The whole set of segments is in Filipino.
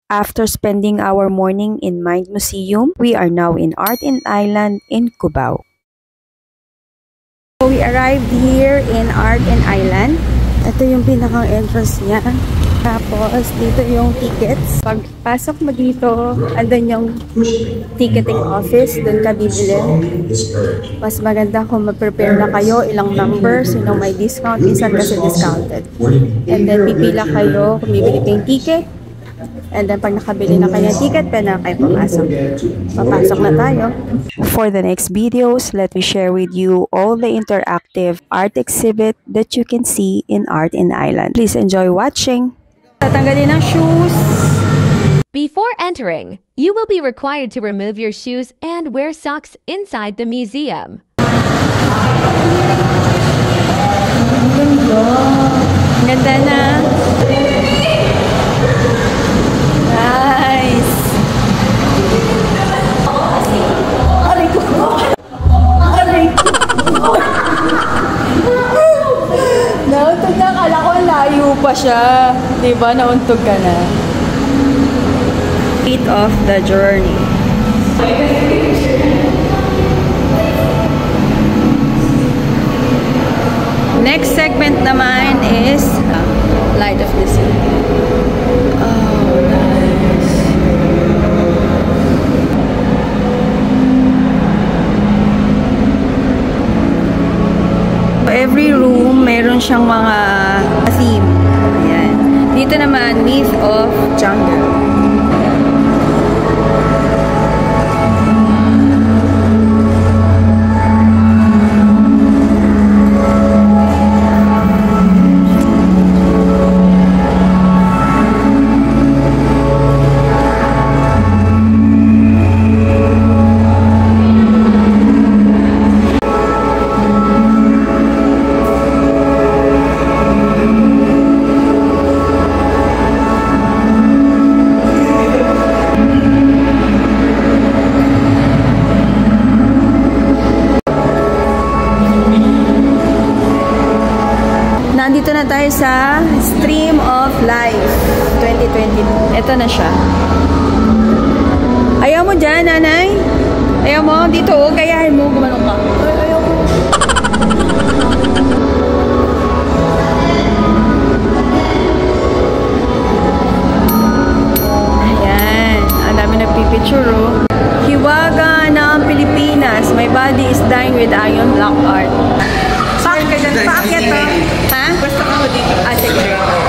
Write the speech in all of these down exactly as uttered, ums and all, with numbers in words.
After spending our morning in Mind Museum, we are now in Art and Island in Cubao. So we arrived here in Art and Island. Ito yung pinakang entrance niya. Tapos, dito yung tickets. Pagpasok mo dito, andun yung ticketing office. Doon ka bibili. Mas maganda kung mag-prepare na kayo ilang numbers, sinong may discount, minsan kasi discounted. And then, pipila kayo kung bibili kayong ticket. And then, pag nakabili na kayo ng ticket, pwede na kayo papasok. Papasok na tayo. For the next videos, let me share with you all the interactive art exhibit that you can see in Art and Island. Please enjoy watching. Tatanggalin ng shoes. Before entering, you will be required to remove your shoes and wear socks inside the museum. Ganda na. Nice. Aray ko. Aray ko. Nauntog na. Akala ko layo pa siya. Diba? Nauntog ka na. Feet of the journey. Next segment naman is Light of the Sea. Oh, nice. Every room, meron siyang mga theme. Ayan. Dito naman, Myth of Jungle. Nandito na tayo sa Stream of Life twenty twenty-two. Ito na siya. Ayaw mo dyan, nanay? Ayaw mo? Dito, oh. Gayahin mo. Gumanong ka. Ayaw mo. Ayan. Ang dami nagpipicture, oh. Hiwaga ng Pilipinas. My body is dying with iron black art. Paakyat to. Ha? Basta ka mo dito. Ah, sige.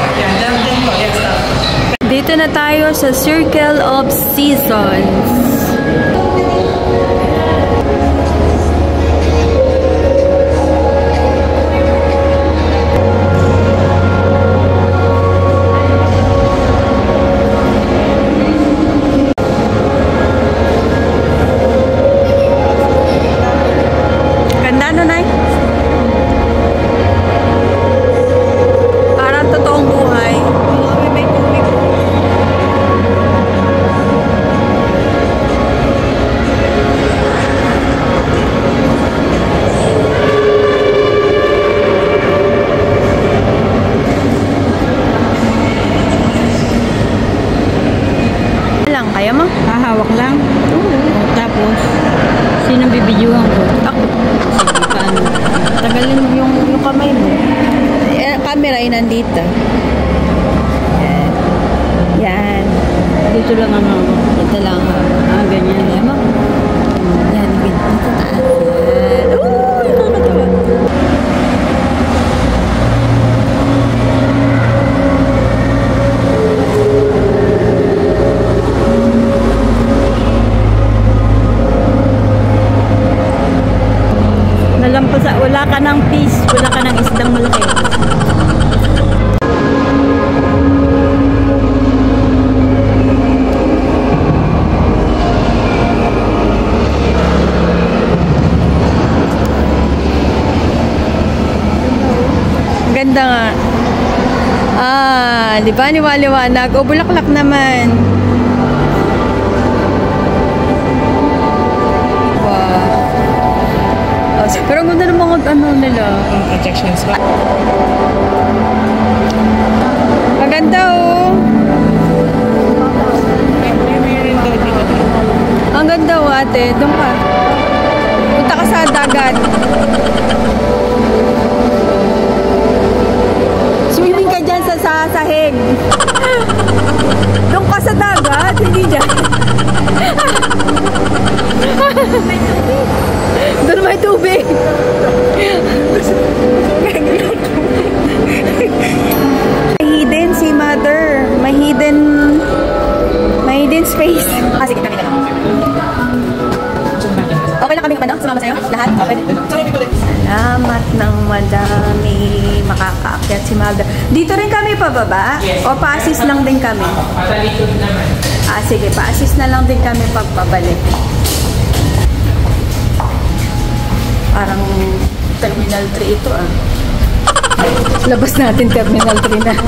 Dito na tayo sa Circle of Seasons. Ganda no, Nay? Kaya mo? Hahawak lang. Oo. Tapos, sinong bibidyohan ko? Ako. Sige, paano? Tagalin mo yung, yung kamay mo. Eh, camera ay nandito. Yan. Yan. Dito lang ang hawak. Ito lang. Ah, ganyan. Kaya mo? Yan. Dito taas. Yan. Oo, nakakatawa. Nalampasa, wala ka ng fish, wala ka ng isdang malaki. Ganda nga. Ah, di ba? Liwa-liwanag. O, bulaklak naman. Wow. Oh, pero ang ganda ng mga ano nila. Projections ba? Maganda oh. ate. Doon ka. Punta ka sa dagat. Swimming ka dyan sa, sa sahig. Doon ka sa dagat. Hindi dyan. Doon may tubig. Hidden si mother. May hidden may hidden space. Ah, sige, kami na lang. Okay lang kami ano? Sumama sa'yo? Lahat? Okay. Salamat ng madami. Makakaakyat si mother. Dito rin kami pababa? O pa-assist lang din kami? Ah, sige. Pa-assist na lang din kami pagpabalik. Parang Terminal three ito ah. Labas natin Terminal three na.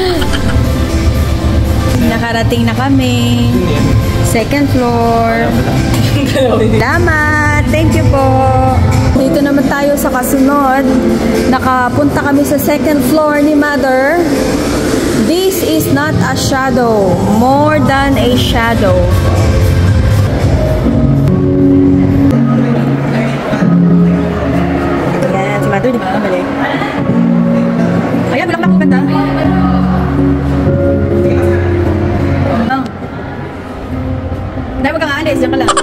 Nakarating na kami. Second floor. Salamat. Thank you po. Dito naman tayo sa kasunod. Nakapunta kami sa second floor ni Mother. This is not a shadow. More than a shadow. Ayan, si Mother, di ba? Balik. Ayan, bulak-bulak po ganda. Oh. Dahil wag kang aalis, diyan ka lang.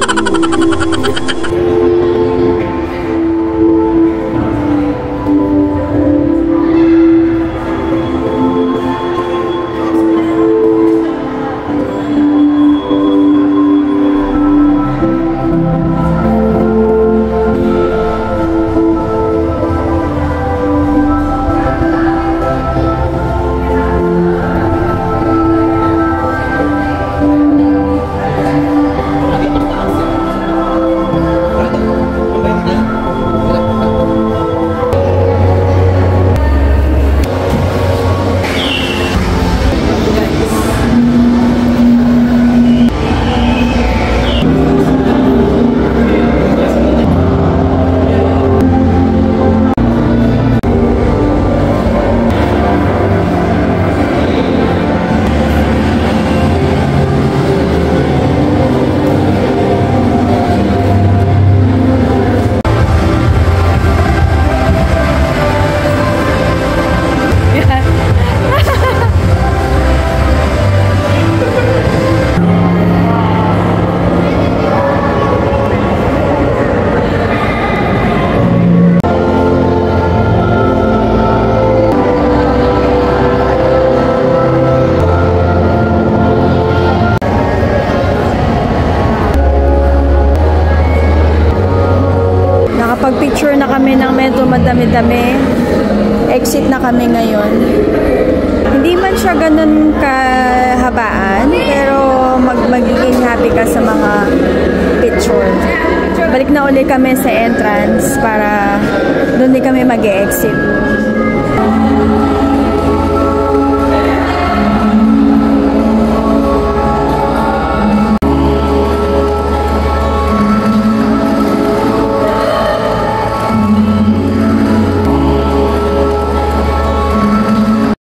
Nakapag-picture na kami ng medyo madami-dami. Exit na kami ngayon. Hindi man siya ganun kahabaan, pero mag magiging happy ka sa mga picture. Balik na uli kami sa entrance para doon din kami mag-e-exit.